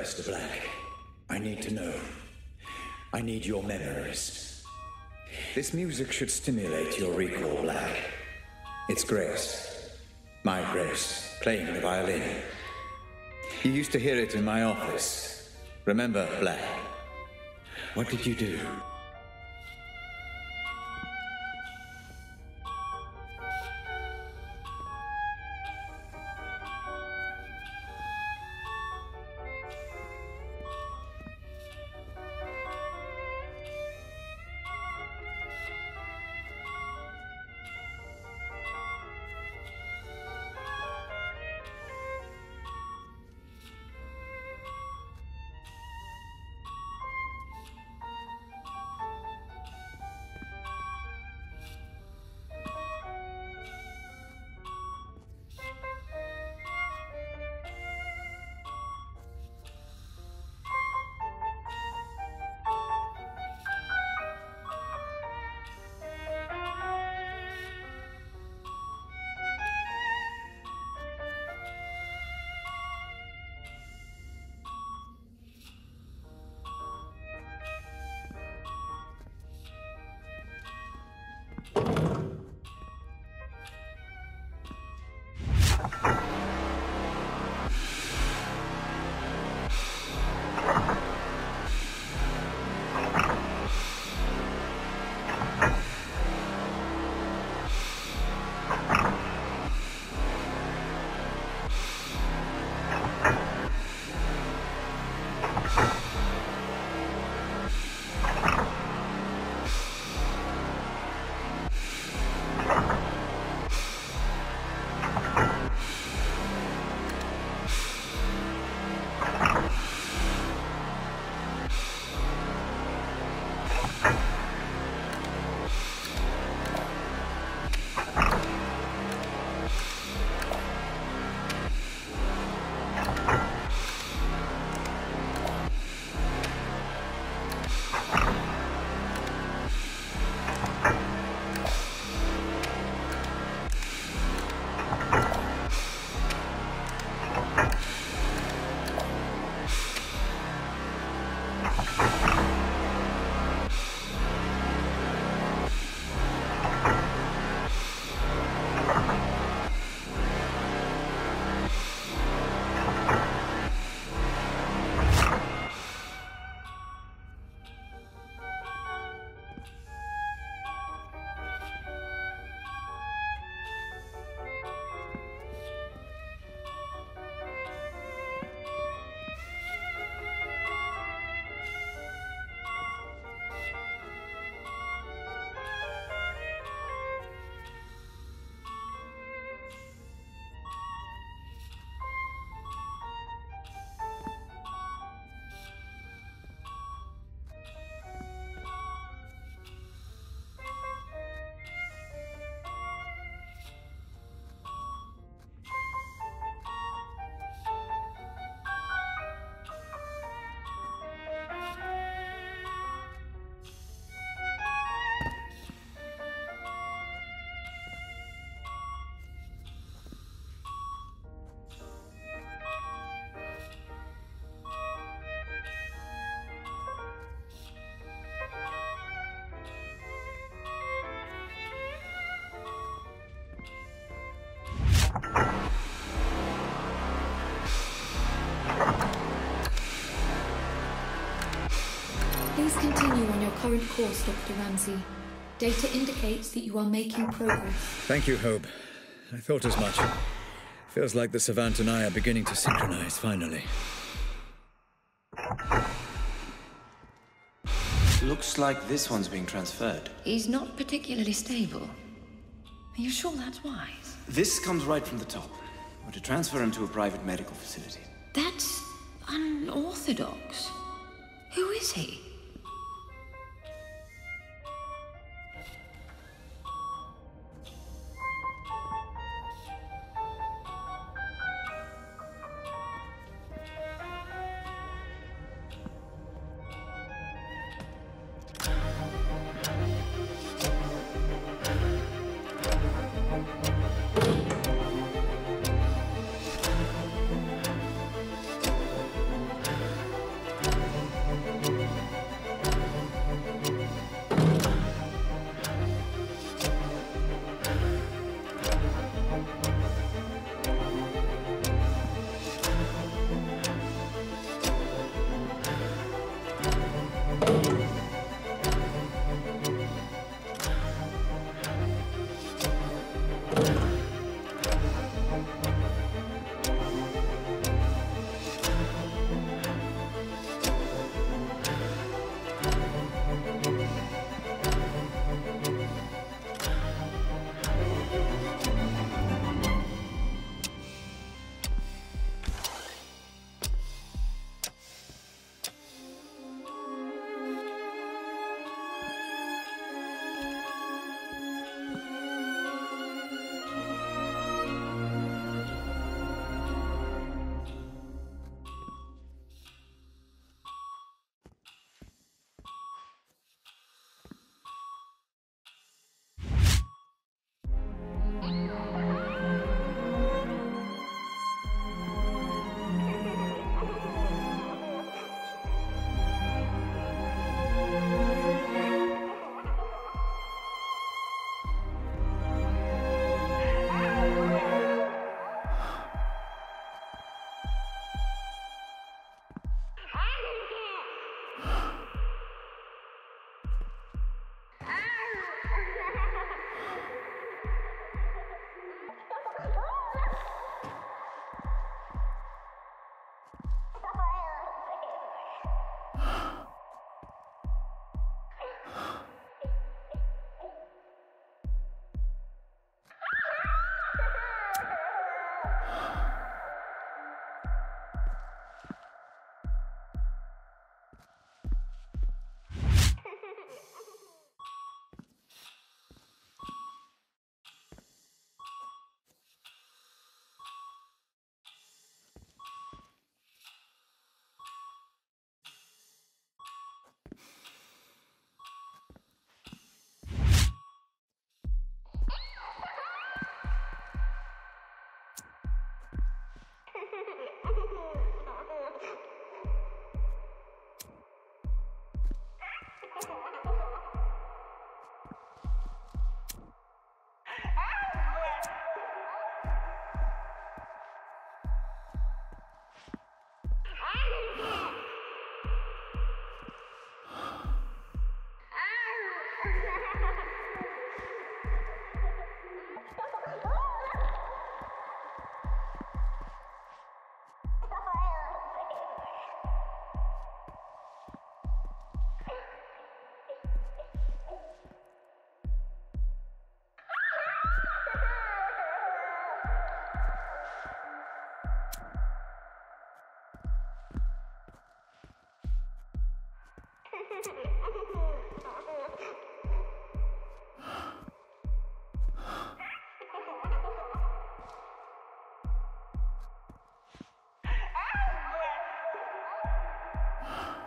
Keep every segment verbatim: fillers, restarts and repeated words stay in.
Mister Black. I need to know. I need your memories. This music should stimulate your recall, Black. It's Grace. My Grace, playing the violin. You used to hear it in my office. Remember, Black? What did you do? Please continue on your current course, Doctor Ramsey. Data indicates that you are making progress. Thank you, Hope. I thought as much. Feels like the Savant and I are beginning to synchronize, finally. Looks like this one's being transferred. He's not particularly stable. Are you sure that's wise? This comes right from the top. We're to transfer him to a private medical facility. That's unorthodox. Who is he?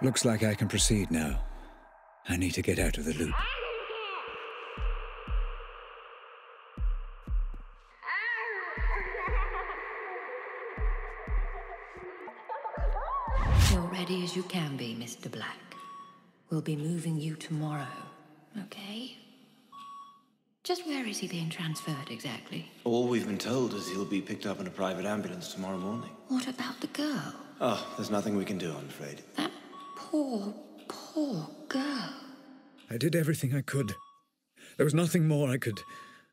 Looks like I can proceed now. I need to get out of the loop. You're ready as you can be, Mister Black. We'll be moving you tomorrow, okay? Just where is he being transferred exactly? All we've been told is he'll be picked up in a private ambulance tomorrow morning. What about the girl? Oh, there's nothing we can do, I'm afraid. That poor, poor girl. I did everything I could. There was nothing more I could...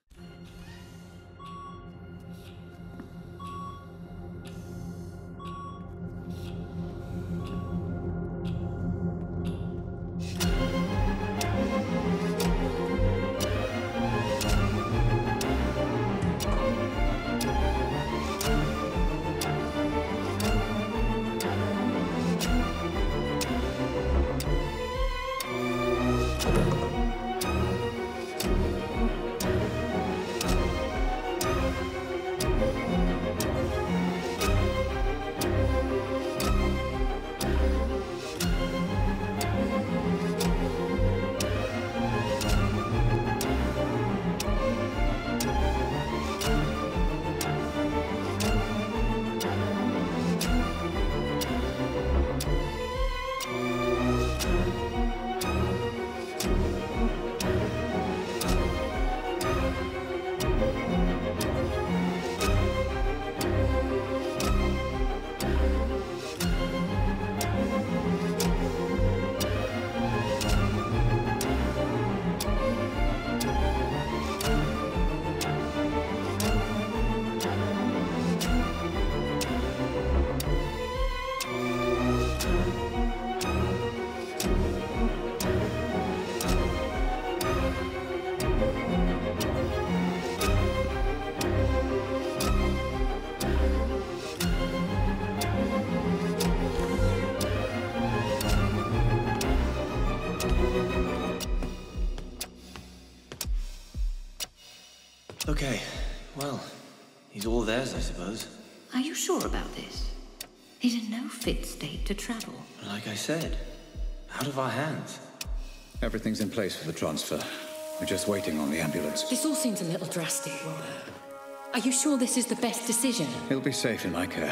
Okay, well, he's all theirs, I suppose. Are you sure about this? He's in no fit state to travel. Like I said, out of our hands. Everything's in place for the transfer. We're just waiting on the ambulance. This all seems a little drastic, Robert. Are you sure this is the best decision? He'll be safe in my care.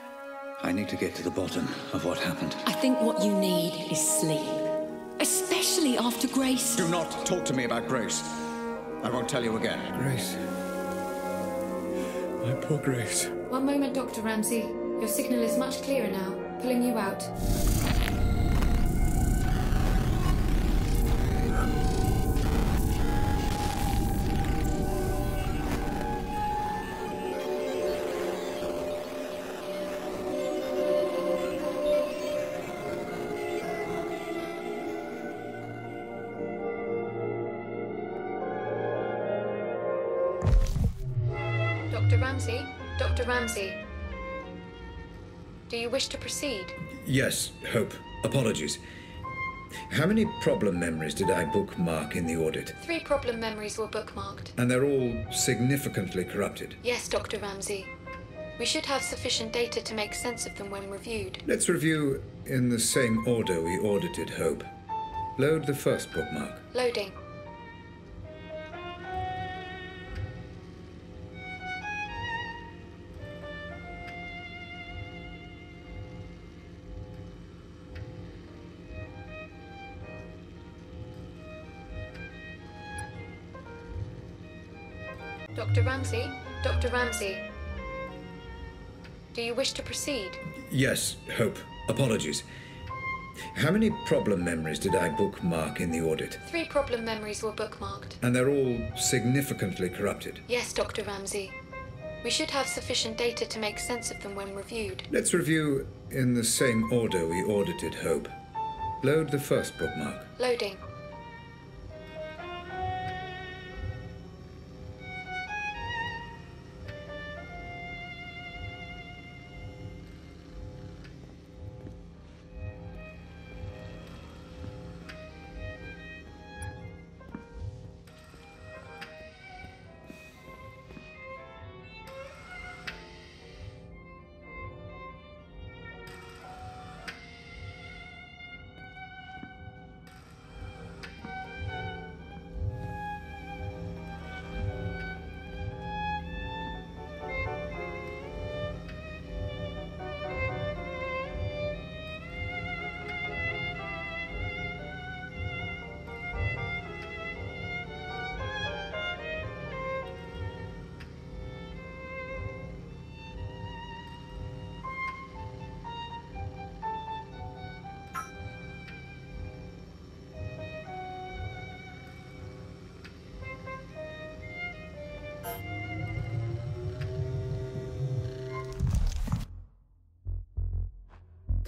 I need to get to the bottom of what happened. I think what you need is sleep. Especially after Grace. Do not talk to me about Grace. I won't tell you again. Grace. My poor Grace. One moment, Doctor Ramsey. Your signal is much clearer now. Pulling you out. Doctor Ramsey? Doctor Ramsey? Do you wish to proceed? Yes, Hope. Apologies. How many problem memories did I bookmark in the audit? Three problem memories were bookmarked. And they're all significantly corrupted? Yes, Doctor Ramsey. We should have sufficient data to make sense of them when reviewed. Let's review in the same order we audited Hope. Load the first bookmark. Loading. Doctor Ramsey? Doctor Ramsey? Do you wish to proceed? Yes, Hope. Apologies. How many problem memories did I bookmark in the audit? Three problem memories were bookmarked. And they're all significantly corrupted? Yes, Doctor Ramsey. We should have sufficient data to make sense of them when reviewed. Let's review in the same order we audited Hope. Load the first bookmark. Loading.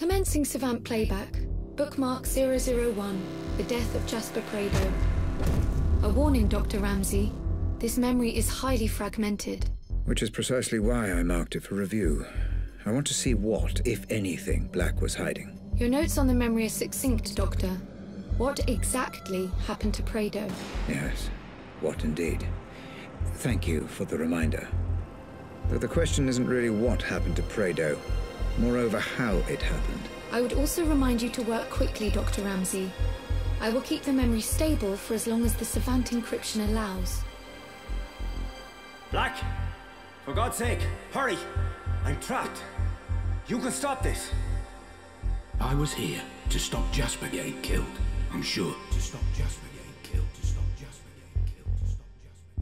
Commencing Savant playback. Bookmark zero zero one, the death of Jasper Prado. A warning, Doctor Ramsey. This memory is highly fragmented. Which is precisely why I marked it for review. I want to see what, if anything, Black was hiding. Your notes on the memory are succinct, Doctor. What exactly happened to Prado? Yes, what indeed. Thank you for the reminder. Though the question isn't really what happened to Prado, moreover how it happened. I would also remind you to work quickly, Doctor Ramsey. I will keep the memory stable for as long as the Savant encryption allows. Black! For God's sake, hurry! I'm trapped. You can stop this. I was here to stop Jasper getting killed. I'm sure. To stop Jasper getting killed. To stop Jasper getting killed. To stop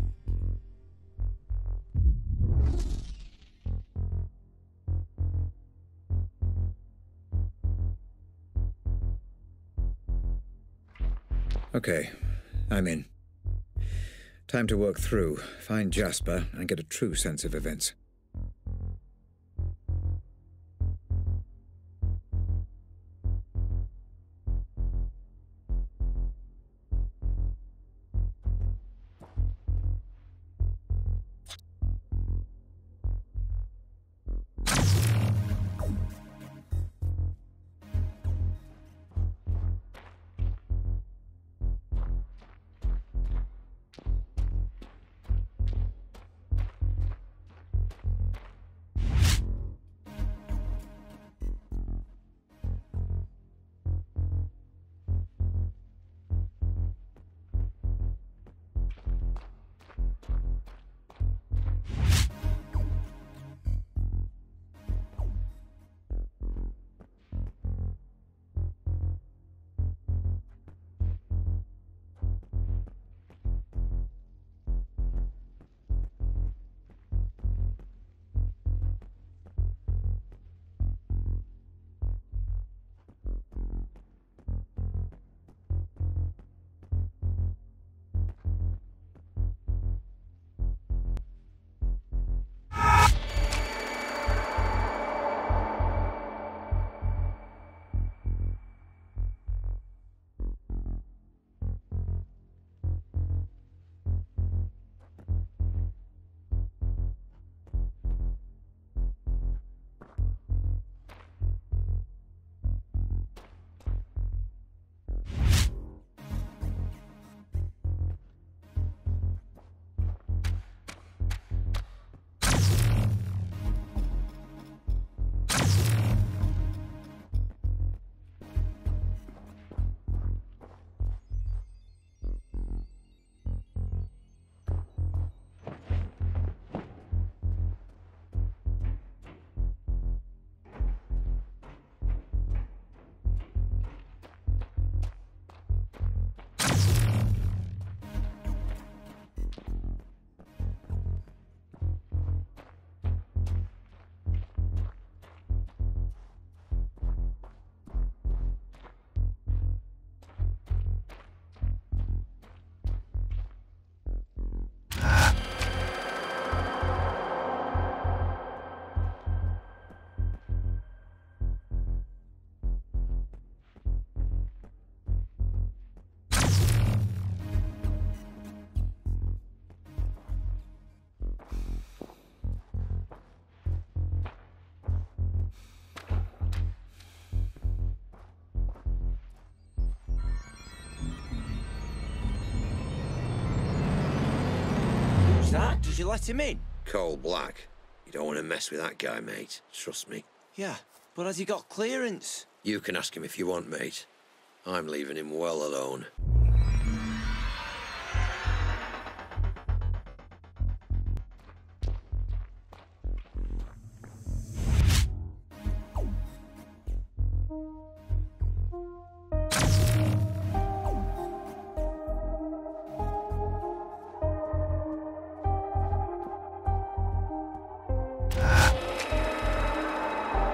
Jasper. Okay, I'm in. Time to work through, find Jasper, and get a true sense of events. That? Did you let him in? Cole Black. You don't want to mess with that guy, mate. Trust me. Yeah, but has he got clearance? You can ask him if you want, mate. I'm leaving him well alone.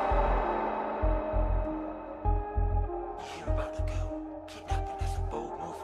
You're about to go. Kidnapping is a bold move.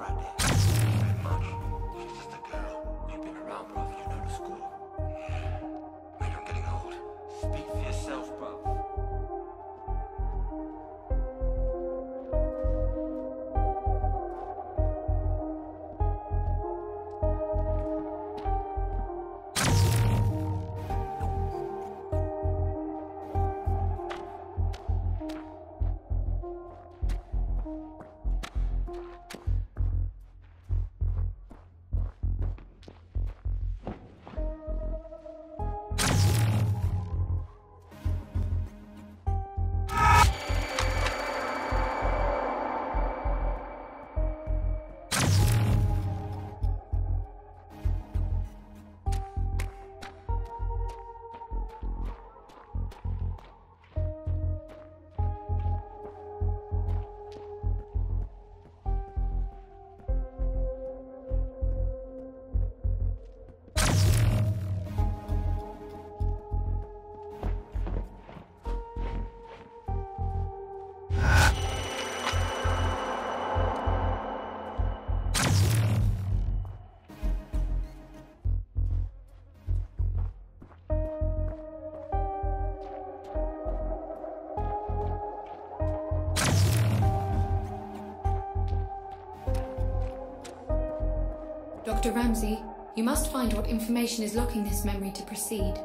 Doctor Ramsey, you must find what information is locking this memory to proceed.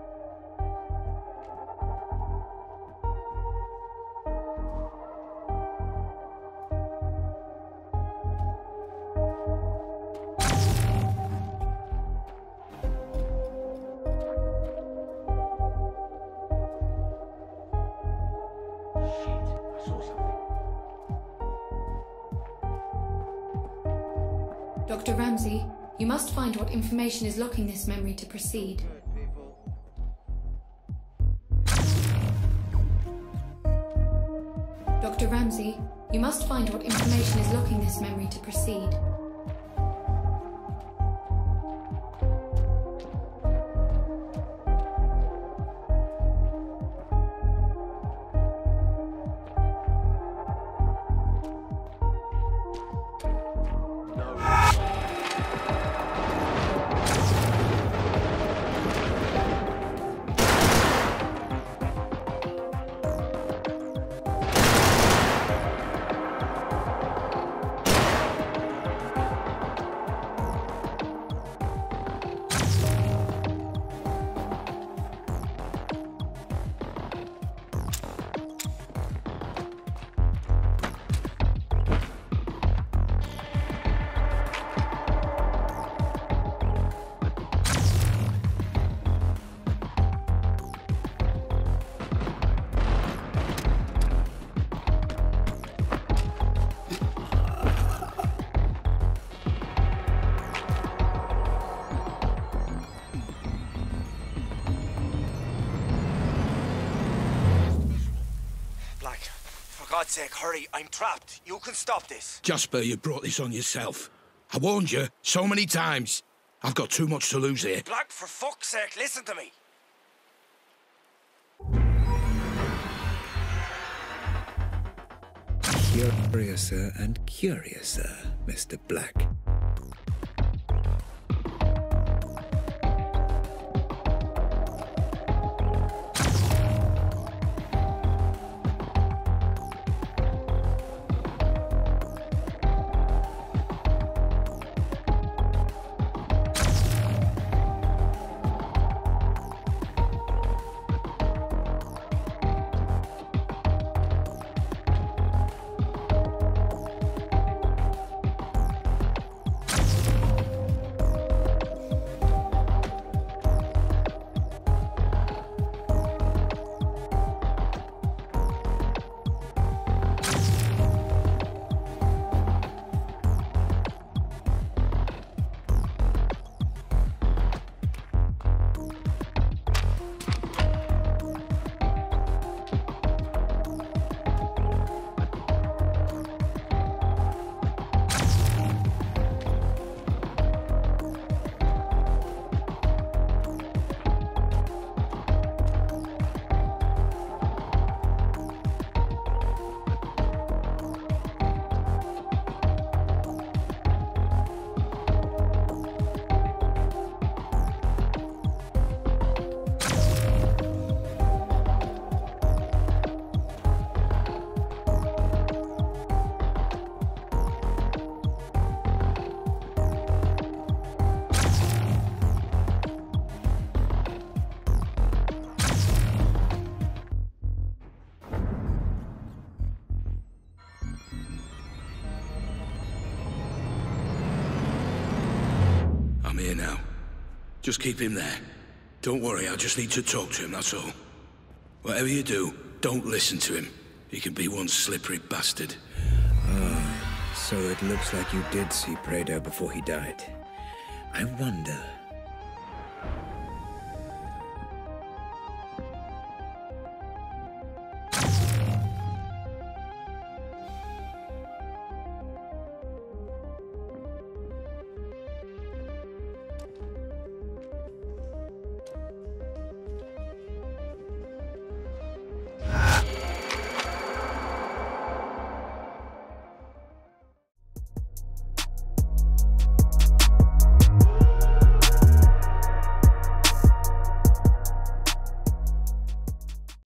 Doctor Ramsey, you must find what information is locking this memory to proceed. Doctor Ramsey, you must find what information is locking this memory to proceed. For God's sake, hurry. I'm trapped. You can stop this. Jasper, you brought this on yourself. I warned you so many times. I've got too much to lose here. Black, for fuck's sake, listen to me. Curiouser and curiouser, Mister Black. Here now. Just keep him there. Don't worry, I just need to talk to him, that's all. Whatever you do, don't listen to him. He can be one slippery bastard. Ah, so it looks like you did see Prado before he died. I wonder